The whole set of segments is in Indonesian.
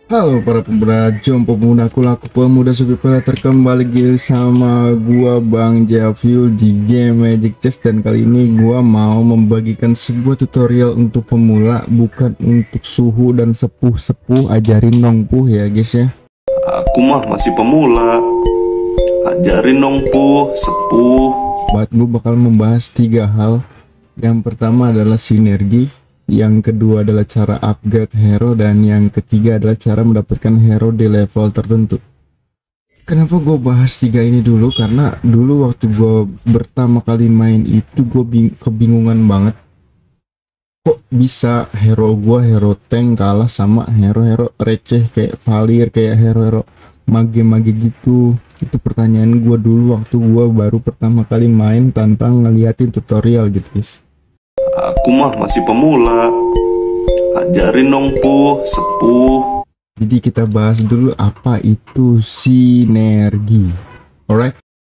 Halo para pemuda, jom pemuda, aku laku pemuda sufi predator, kembali lagi sama gua Bang Javil di game Magic Chess. Dan kali ini gua mau membagikan sebuah tutorial untuk pemula, bukan untuk suhu dan sepuh-sepuh. Ajarin nongpuh ya guys ya. Aku mah masih pemula, ajarin dong puh, sepuh. Gue bakal membahas tiga hal. Yang pertama adalah sinergi, yang kedua adalah cara upgrade hero, dan yang ketiga adalah cara mendapatkan hero di level tertentu. Kenapa gue bahas tiga ini dulu? Karena dulu waktu gue pertama kali main itu gue kebingungan banget. Kok bisa hero tank kalah sama hero-hero receh kayak Valir, kayak hero-hero mage-mage gitu. Itu pertanyaan gue dulu waktu gue baru pertama kali main tanpa ngeliatin tutorial gitu guys. Aku mah masih pemula, ajarin dong puh, sepuh. Jadi kita bahas dulu apa itu sinergi. Alright.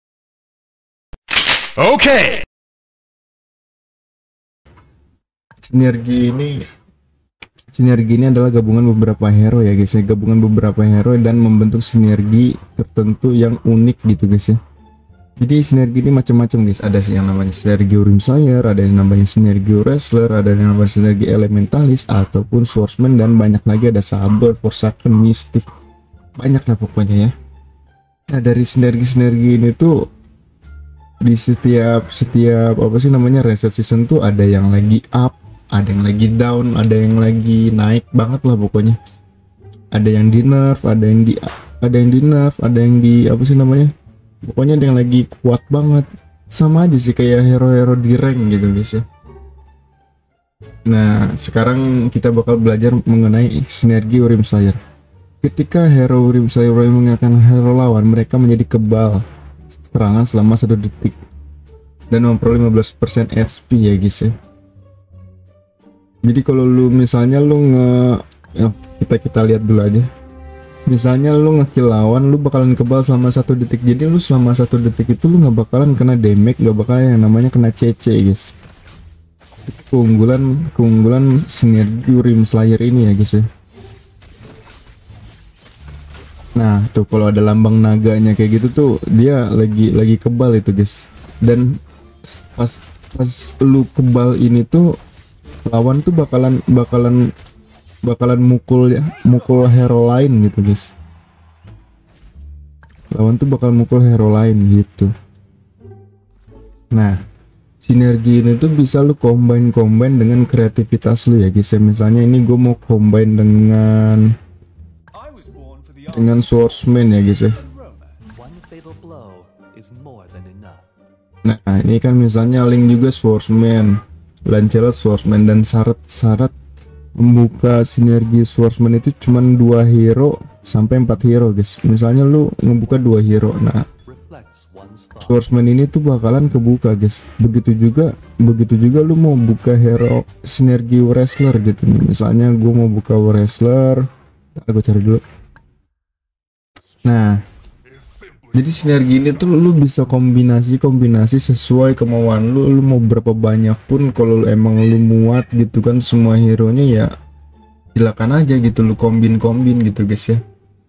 Oke. Sinergi ini adalah gabungan beberapa hero ya guys ya, gabungan beberapa hero dan membentuk sinergi tertentu yang unik gitu guys ya. Jadi sinergi ini macam-macam guys, ada yang namanya sinergi Urim Slayer, ada yang namanya sinergi Wrestler, ada yang namanya sinergi Elementalis ataupun Swordsman, dan banyak lagi, ada Saber, Forsaken, Mystic, banyak lah pokoknya ya. Nah dari sinergi-sinergi ini tuh di setiap apa sih namanya reset season tuh ada yang lagi up, ada yang lagi down, ada yang lagi naik banget lah pokoknya. Ada yang di nerf, ada yang di nerf, ada yang di apa sih namanya, pokoknya ada yang lagi kuat banget. Sama aja sih kayak hero-hero di rank gitu guys ya. Nah sekarang kita bakal belajar mengenai sinergi Urim Slayer. Ketika hero Urim Slayer mengenakan hero lawan, mereka menjadi kebal serangan selama 1 detik dan memperoleh 15% HP ya guys ya. Jadi kalau lu misalnya lu kita lihat dulu aja. Misalnya lu ngekill lawan, lu bakalan kebal selama 1 detik. Jadi lu selama 1 detik itu lu nggak bakalan kena damage, nggak bakalan yang namanya kena CC guys. Itu keunggulan sinergi Urim Slayer ini ya guys ya. Nah tuh kalau ada lambang naganya kayak gitu tuh dia lagi kebal itu guys. Dan pas lu kebal ini tuh lawan tuh bakalan mukul hero lain gitu guys. Lawan tuh bakal mukul hero lain gitu. Nah sinergi ini tuh bisa lu combine dengan kreativitas lu ya guys ya. Misalnya ini gue mau combine dengan Swordsman ya guys ya. Nah ini kan misalnya Link juga Swordsman, Lancelot Swordsman, dan syarat membuka sinergi Swordsman itu cuman 2 hero sampai 4 hero guys. Misalnya lu ngebuka 2 hero, nah Swordsman ini tuh bakalan kebuka guys. Begitu juga lu mau buka hero sinergi Wrestler gitu. Misalnya gue mau buka Wrestler, ntar gue cari dulu. Nah jadi sinergi ini tuh lu bisa kombinasi sesuai kemauan lu. Lu mau berapa banyak pun, kalau emang lu muat gitu kan semua hero nya ya silakan aja gitu, lu kombin gitu guys ya.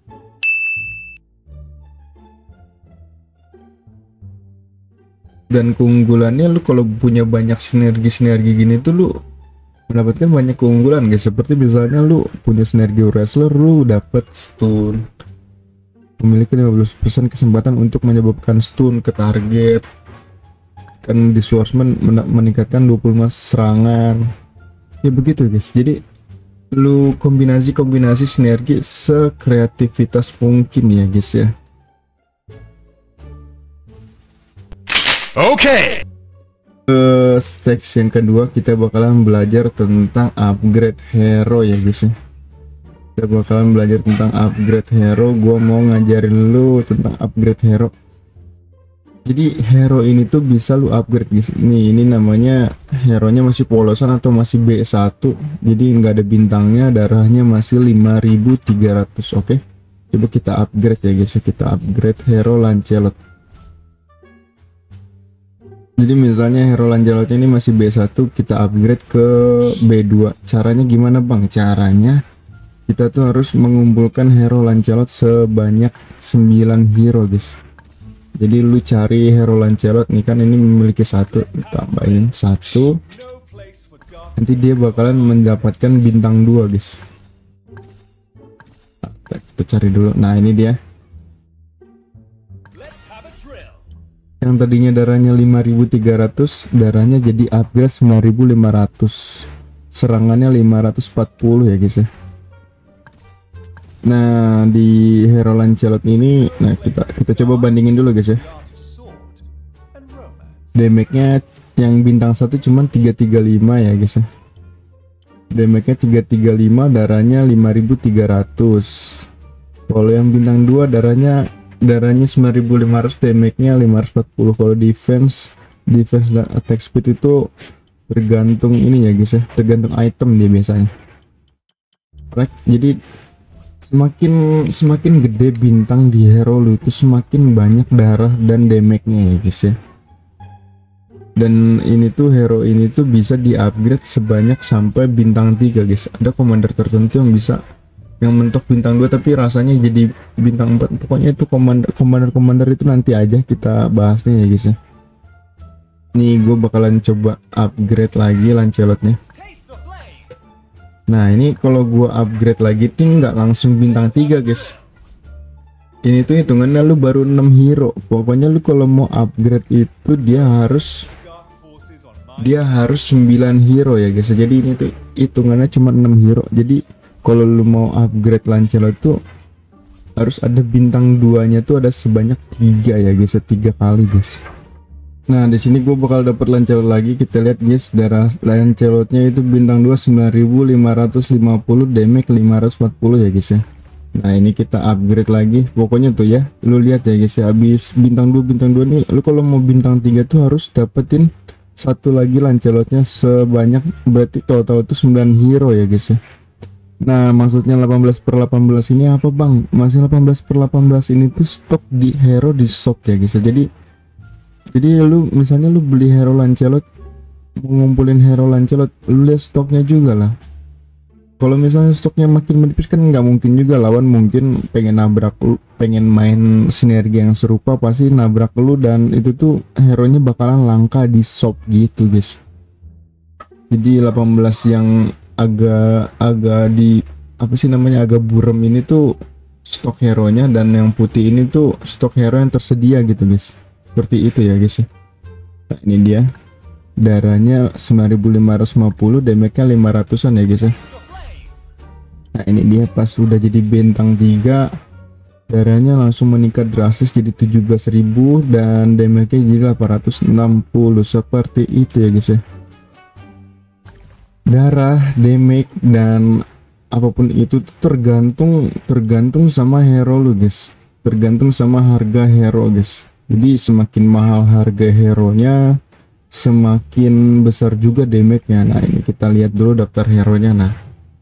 Dan keunggulannya lu kalau punya banyak sinergi gini tuh lu mendapatkan banyak keunggulan guys. Seperti misalnya lu punya sinergi Wrestler, lu dapat stun, memiliki 15% kesempatan untuk menyebabkan stun ke target. Kan di Swordsman meningkatkan 25 serangan. Ya begitu guys. Jadi lu kombinasi sinergi sekreativitas mungkin ya guys ya. Oke. Stage yang kedua kita bakalan belajar tentang upgrade hero ya guys ya. Kita bakalan belajar tentang upgrade hero. Gua mau ngajarin lu tentang upgrade hero. Jadi hero ini tuh bisa lu upgrade guys. Ini namanya hero nya masih polosan atau masih B1. Jadi nggak ada bintangnya, darahnya masih 5300. Oke. Coba kita upgrade ya guys. Kita upgrade hero Lancelot. Jadi misalnya hero Lancelot ini masih B1, kita upgrade ke B2. Caranya gimana bang? Caranya kita tuh harus mengumpulkan hero Lancelot sebanyak 9 hero guys. Jadi lu cari hero Lancelot nih, kan ini memiliki 1, tambahin 1, nanti dia bakalan mendapatkan bintang 2 guys. Kita cari dulu. Nah ini dia yang tadinya darahnya 5300, darahnya jadi upgrade 9500, serangannya 540 ya guys ya. Nah di hero Lancelot ini, nah kita coba bandingin dulu guys ya. Damage-nya yang bintang 1 cuman 335 ya guys ya. Damage-nya 335, darahnya 5300. Kalau yang bintang 2 darahnya 9500, damage-nya 540. Kalau defense dan attack speed itu tergantung ini ya guys ya, tergantung item dia biasanya. Right, jadi semakin gede bintang di hero lu itu semakin banyak darah dan damage-nya ya guys ya. Dan ini tuh hero ini tuh bisa di upgrade sebanyak sampai bintang 3 guys. Ada commander tertentu yang bisa yang mentok bintang 2 tapi rasanya jadi bintang 4. Pokoknya itu commander itu nanti aja kita bahasnya ya guys ya. Nih gue bakalan coba upgrade lagi Lancelotnya. Nah ini kalau gua upgrade lagi tuh nggak langsung bintang 3 guys. Ini tuh hitungannya lu baru 6 hero. Pokoknya lu kalau mau upgrade itu dia harus 9 hero ya guys. Jadi ini tuh hitungannya cuma 6 hero. Jadi kalau lu mau upgrade Lancelot tuh harus ada bintang 2 nya tuh ada sebanyak 3 ya guys, 3 kali guys. Nah di sini gue bakal dapat Lancelot lagi. Kita lihat guys, darah Lancelotnya itu bintang 2 9550, damage 540 ya guys ya. Nah ini kita upgrade lagi. Pokoknya tuh ya, lu lihat ya guys ya, habis bintang 2 nih, lu kalau mau bintang 3 tuh harus dapetin satu lagi Lancelotnya sebanyak, berarti total itu 9 hero ya guys ya. Nah maksudnya 18/18 ini apa bang? Masih 18/18 ini tuh stok di hero di shop ya guys ya. Jadi lu misalnya lu beli hero Lancelot, mau ngumpulin hero Lancelot, lu lihat stoknya juga lah. Kalau misalnya stoknya makin menipis kan nggak mungkin juga lawan mungkin pengen nabrak lu, pengen main sinergi yang serupa, pasti nabrak lu dan itu tuh hero nya bakalan langka di shop gitu guys. Jadi 18 yang agak di apa sih namanya, agak burem ini tuh stok hero nya, dan yang putih ini tuh stok hero yang tersedia gitu guys. Seperti itu ya guys ya. Nah ini dia darahnya 9550, damage-nya 500an ya guys ya. Nah ini dia pas udah jadi bintang 3, darahnya langsung meningkat drastis jadi 17.000 dan damage-nya jadi 860. Seperti itu ya guys ya. Darah, damage dan apapun itu tergantung sama hero lu guys, tergantung sama harga hero guys. Jadi semakin mahal harga hero nya, semakin besar juga damage-nya. Nah ini kita lihat dulu daftar hero nya. Nah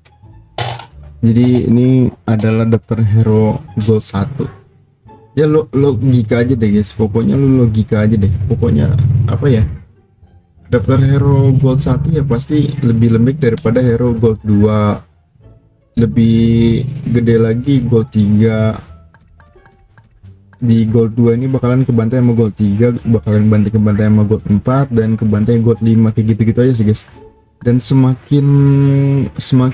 jadi ini adalah daftar hero gold 1 ya. Logika aja deh guys, pokoknya lu logika aja deh. Pokoknya apa ya, daftar hero gold 1 ya pasti lebih lembek daripada hero gold 2, lebih gede lagi gold 3. Di gold 2 ini bakalan kebantai sama gold 3, bakalan kebantai sama gold 4, dan kebantai gold 5, kayak gitu-gitu aja sih guys. Dan semakin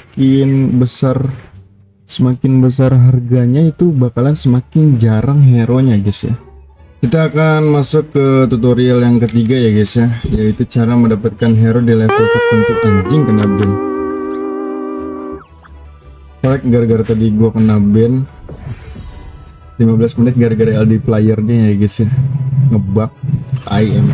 besar harganya itu bakalan semakin jarang hero nya guys ya. Kita akan masuk ke tutorial yang ketiga ya guys ya, yaitu cara mendapatkan hero di level tertentu. Anjing, kena ban. Gara-gara tadi gua kena ban 15 menit gara-gara LD playernya ya guys ya, ngebug IM.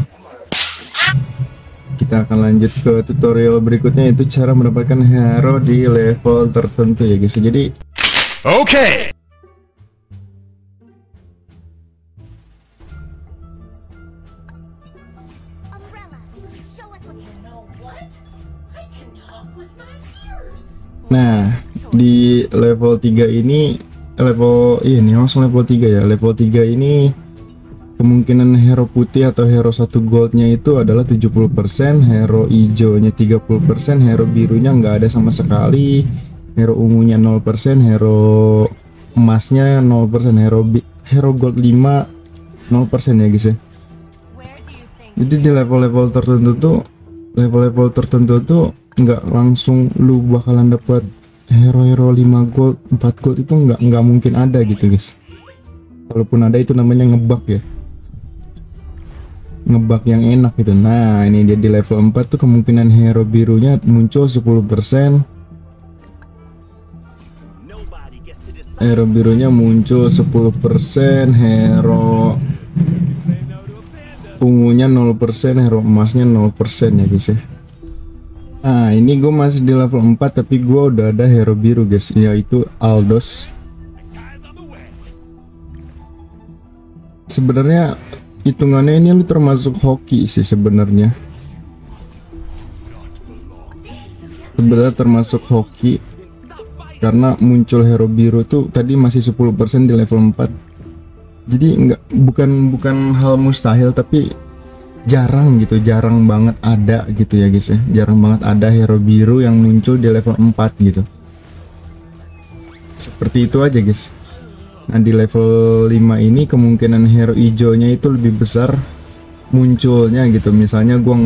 Kita akan lanjut ke tutorial berikutnya, itu cara mendapatkan hero di level tertentu ya guys. Jadi oke. Nah di level 3 ini langsung level 3 ya. Level 3 ini kemungkinan hero putih atau hero 1 goldnya itu adalah 70%, hero hijaunya 30%, hero birunya nggak ada sama sekali, hero ungunya 0%, hero emasnya 0%, hero gold 5 0% ya guys ya. Jadi di level-level tertentu tuh nggak langsung lu bakalan dapat hero 5 gold 4 gold, itu nggak mungkin ada gitu guys. Walaupun ada itu namanya ngebug ya, ngebug yang enak gitu. Nah ini dia di level 4 tuh kemungkinan hero birunya muncul 10%, hero birunya muncul 10%, hero ungunya 0%, hero emasnya 0% ya guys ya. Nah ini gue masih di level 4 tapi gue udah ada hero biru guys, yaitu Aldos. Sebenarnya hitungannya ini lu termasuk hoki sih sebenarnya. Sebenarnya termasuk hoki karena muncul hero biru tuh tadi masih 10% di level 4. Jadi bukan hal mustahil, tapi jarang gitu, jarang banget ada gitu ya guys ya. Jarang banget ada hero biru yang muncul di level 4 gitu. Seperti itu aja guys. Nah di level 5 ini kemungkinan hero hijaunya itu lebih besar munculnya gitu. Misalnya gua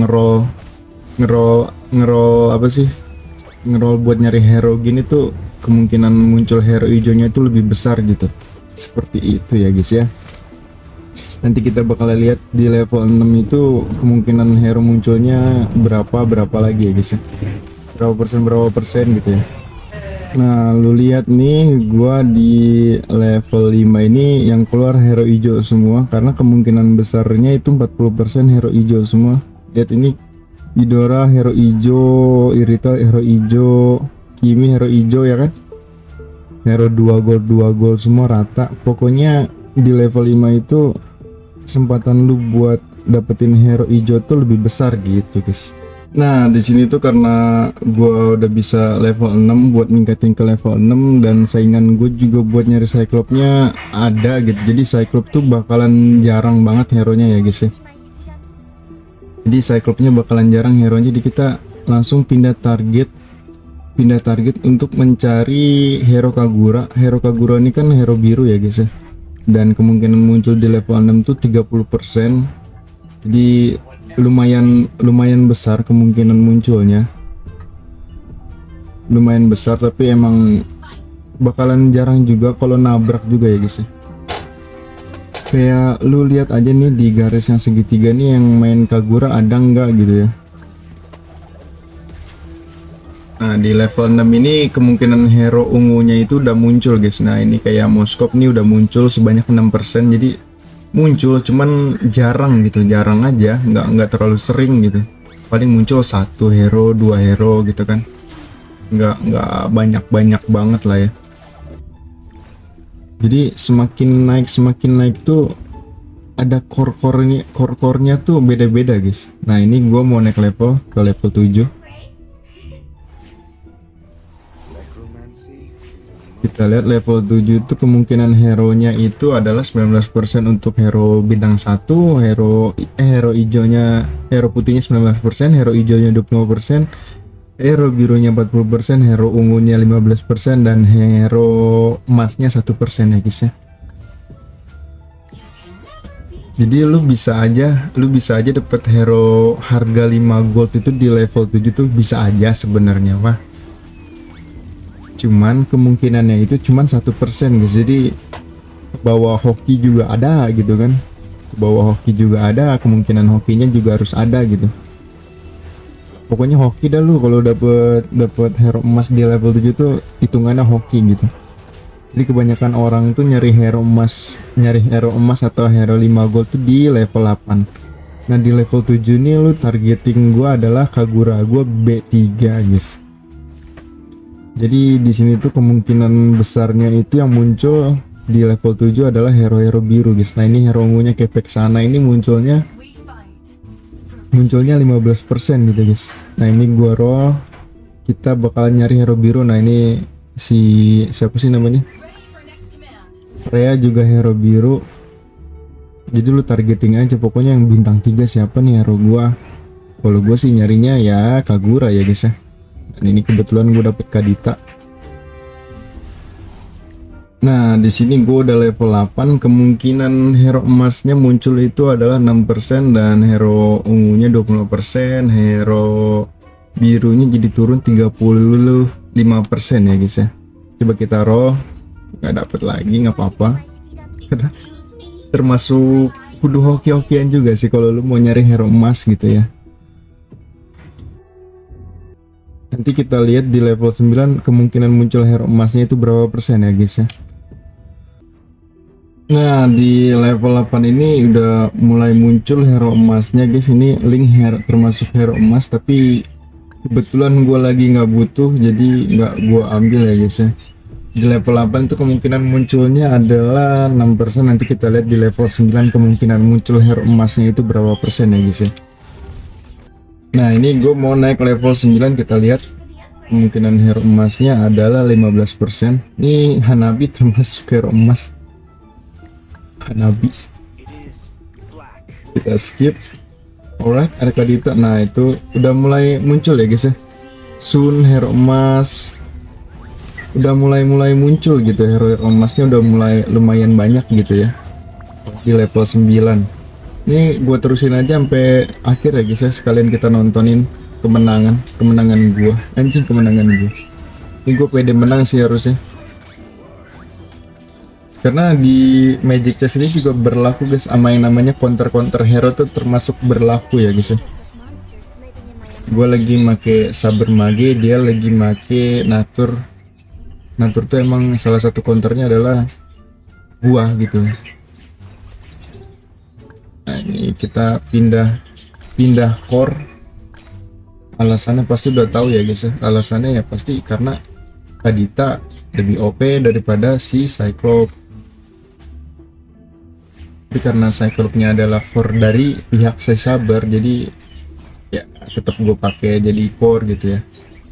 ngerol apa sih, ngerol buat nyari hero gini tuh kemungkinan muncul hero hijaunya itu lebih besar gitu. Seperti itu ya guys ya. Nanti kita bakal lihat di level 6 itu kemungkinan hero munculnya berapa lagi ya guys ya, berapa persen gitu ya. Nah lu lihat nih, gua di level 5 ini yang keluar hero hijau semua karena kemungkinan besarnya itu 40% hero hijau semua. Lihat ini, Idora hero hijau, Irita hero hijau, Kimi hero hijau ya kan, hero 2 gold semua rata. Pokoknya di level 5 itu kesempatan lu buat dapetin hero hijau tuh lebih besar gitu guys. Nah di sini tuh karena gua udah bisa level 6, buat ningkatin ke level 6 dan saingan gue juga buat nyari Cyclops-nya ada gitu. Jadi Cyclops tuh bakalan jarang banget hero-nya ya guys ya. Jadi Cyclops-nya bakalan jarang hero-nya, jadi kita langsung pindah target untuk mencari hero Kagura. Hero Kagura ini kan hero biru ya guys ya. Dan kemungkinan muncul di level 6 tuh 30%. Jadi lumayan besar kemungkinan munculnya, lumayan besar, tapi emang bakalan jarang juga kalau nabrak juga ya guys ya. Kayak lu lihat aja nih di garis yang segitiga nih, yang main Kagura ada nggak gitu ya. Nah di level 6 ini kemungkinan hero ungunya itu udah muncul guys. Nah ini kayak Moskop nih udah muncul sebanyak 6%, jadi muncul cuman jarang gitu, jarang aja, nggak terlalu sering gitu. Paling muncul 1 hero 2 hero gitu kan, nggak banyak banget lah ya. Jadi semakin naik tuh ada core-nya tuh beda-beda guys. Nah ini gua mau naik level ke level 7. Kita lihat level 7 itu kemungkinan hero-nya itu adalah 19% untuk hero bintang 1, hero hijaunya, hero putihnya 19%, hero hijaunya 20%, hero birunya 40%, hero ungunya 15%, dan hero emasnya 1% ya guys ya. Jadi lu bisa aja dapat hero harga 5 gold itu di level 7 tuh bisa aja sebenarnya mah. Cuman kemungkinannya itu cuman 1% guys. Jadi bawah hoki juga ada gitu kan, bawah hoki juga ada, kemungkinan hokinya juga harus ada gitu. Pokoknya hoki dah lu kalau dapet hero emas di level 7 tuh hitungannya hoki gitu. Jadi kebanyakan orang tuh nyari hero emas atau hero 5 gold tuh di level 8. Nah di level 7 ini lu targeting gua adalah Kagura, gua B3 guys. Jadi di sini tuh kemungkinan besarnya itu yang muncul di level 7 adalah hero-hero biru guys. Nah ini hero ungunya kepek sana ini munculnya 15% gitu guys. Nah ini gua roll, kita bakalan nyari hero biru. Nah ini siapa sih namanya, Freya juga hero biru. Jadi lu targeting aja pokoknya yang bintang 3 siapa nih hero gua. Kalau gua sih nyarinya ya Kagura ya guys ya. Dan ini kebetulan gue dapet Kadita. Nah, di sini gue udah level 8, kemungkinan hero emasnya muncul itu adalah 6% dan hero ungunya 20%, hero birunya jadi turun 35% ya guys ya. Coba kita roll, nggak dapet lagi, nggak apa-apa. Karena termasuk kudu hoki-hokian juga sih kalau lu mau nyari hero emas gitu ya. Nanti kita lihat di level 9 kemungkinan muncul hero emasnya itu berapa persen ya guys ya. Nah, di level 8 ini udah mulai muncul hero emasnya guys. Ini link hero, termasuk hero emas, tapi kebetulan gue lagi nggak butuh jadi nggak gue ambil ya guys ya. Di level 8 itu kemungkinan munculnya adalah 6%. Nanti kita lihat di level 9 kemungkinan muncul hero emasnya itu berapa persen ya guys ya. Nah, ini gue mau naik level 9, kita lihat kemungkinan hero emasnya adalah 15%. Ini Hanabi termasuk hero emas. Hanabi kita skip. Alright, ada Kadita. Nah, itu udah mulai muncul ya guys ya. Sun hero emas udah mulai muncul gitu. Hero emasnya udah mulai lumayan banyak gitu ya di level 9. Ini gua terusin aja sampai akhir ya guys ya, sekalian kita nontonin kemenangan gua. Anjing, kemenangan gua. Ini gua pede menang sih harusnya. Karena di Magic Chess ini juga berlaku guys, sama yang namanya counter hero tuh termasuk berlaku ya guys ya. Gue lagi make Saber Mage, dia lagi make Natur. Natur tuh emang salah satu counternya adalah buah gitu. Nah, ini kita pindah core. Alasannya pasti udah tahu ya guys ya. Alasannya ya pasti karena Kadita lebih OP daripada si Cyclops. Tapi karena Cyclops-nya adalah core dari pihak saya Saber, jadi ya tetap gue pakai jadi core gitu ya.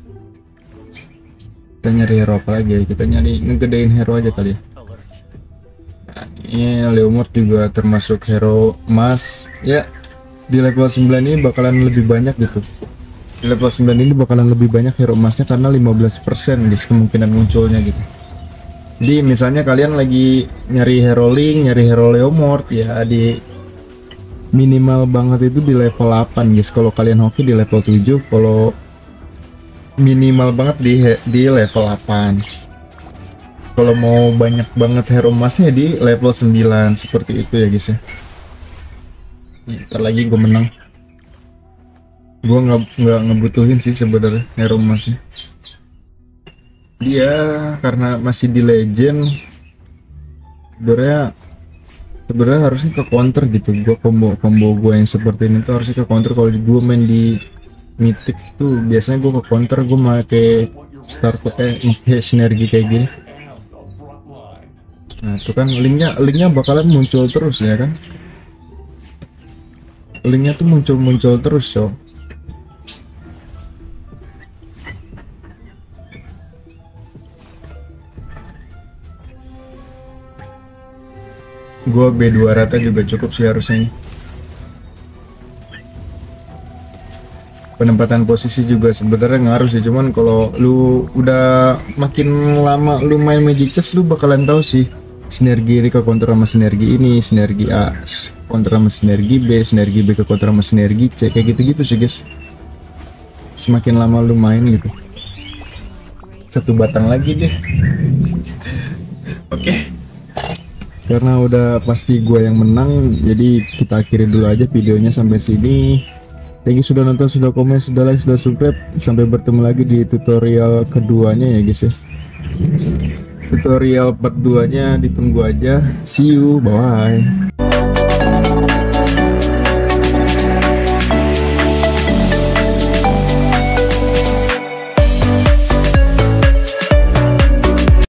Kita nyari hero apa lagi ya? Kita nyari ngegedein hero aja kali ya. Nah, ini Leomord juga termasuk hero emas ya. Di level 9 ini bakalan lebih banyak gitu. Di level 9 ini bakalan lebih banyak hero emasnya karena 15% guys kemungkinan munculnya gitu. Jadi misalnya kalian lagi nyari hero Link, nyari hero Leomord ya, di minimal banget itu di level 8 guys. Kalau kalian hoki di level 7, kalau minimal banget di level 8. Kalau mau banyak banget hero emasnya di level 9, seperti itu ya guys ya. Ntar lagi gue menang. Gue nggak ngebutuhin sih sebenarnya hero emasnya. Dia karena masih di legend, sebenarnya harusnya ke counter gitu. Gua combo gue yang seperti ini tuh harusnya ke counter. Kalau gue main di mythic tuh biasanya gue ke counter, gue pakai start pakai sinergi kayak gini. Nah itu kan linknya bakalan muncul terus ya kan. Linknya tuh muncul terus so. Gue B2 rata juga cukup sih harusnya. Penempatan posisi juga sebenarnya ngaruh sih, cuman kalau lu udah makin lama lu main Magic Chess lu bakalan tahu sih sinergi ini ke counter sama sinergi ini, sinergi A counter sama sinergi B, sinergi B ke counter sama sinergi C, kayak gitu-gitu sih guys. Semakin lama lu main gitu. Satu batang lagi deh. Oke. Karena udah pasti gue yang menang, jadi kita akhiri dulu aja videonya sampai sini. Thank you sudah nonton, sudah komen, sudah like, sudah subscribe. Sampai bertemu lagi di tutorial keduanya ya guys ya. Tutorial part 2 nya ditunggu aja. See you, bye.